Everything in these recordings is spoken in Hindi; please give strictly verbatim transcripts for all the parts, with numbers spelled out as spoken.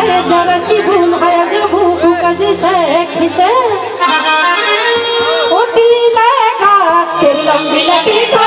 खींचे जरा सी भूल है जो भूख का जैसे खींचे ओटी लेगा तेरी लंबी लटी का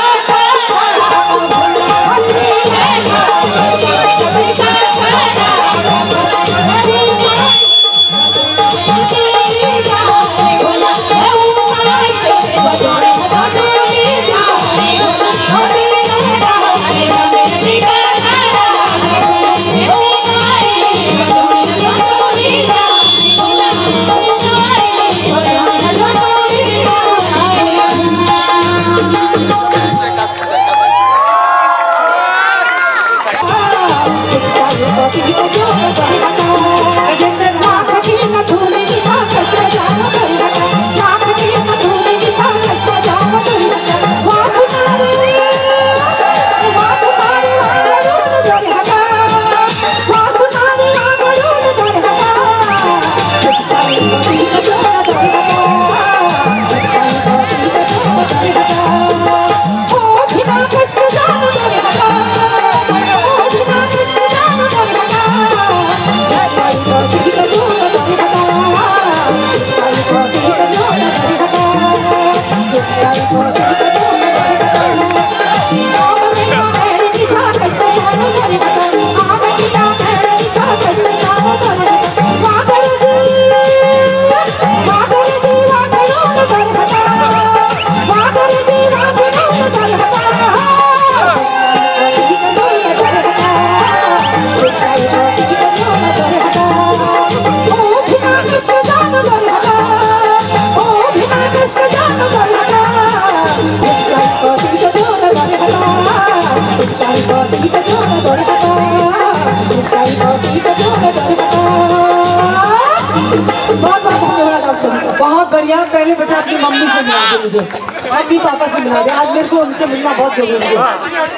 बहुत बढ़िया। पहले बेटा अपनी मम्मी से मिला दे मुझे, मम्मी पापा से मिला दे। आज मेरे को उनसे मिलना बहुत जरूरी है।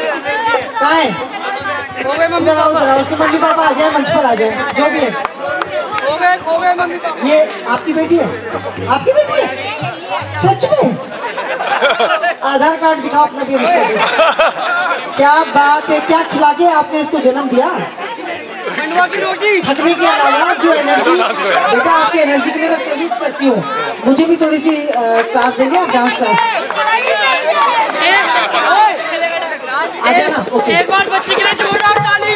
कहाँ है? इधर आओ, इधर आओ। उसके मम्मी पापा आ जाए, मंच पर आ जाए, जो भी है। खो गए, खो गए मम्मी पापा। ये आपकी बेटी है? आपकी बेटी है? सच में? आधार कार्ड दिखाओ अपना भी। क्या बात है, क्या खिला के आपने इसको जन्म दिया? की रोटी थकने के अलावा जो एनर्जी बेटा, आपकी एनर्जी के लिए मैं सैल्यूट करती हूँ। मुझे भी थोड़ी सी क्लास देंगे आप, डांस क्लास? आ जाना। ओके, एक बार बच्ची के लिए जोरदार ताली।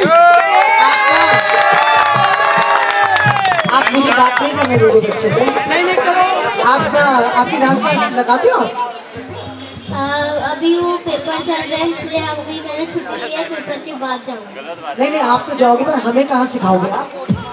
आप मुझे बात नहीं करने दोगे बच्चे से? नहीं नहीं करो। आप आपकी डांस क्लास लगाते हो? अभी वो पेपर चल रहे हैं, इसलिए अभी मैंने छुट्टी ली है, पेपर के बाद जाऊंगा। नहीं नहीं, आप तो जाओगे, पर हमें कहाँ सिखाओगे आप?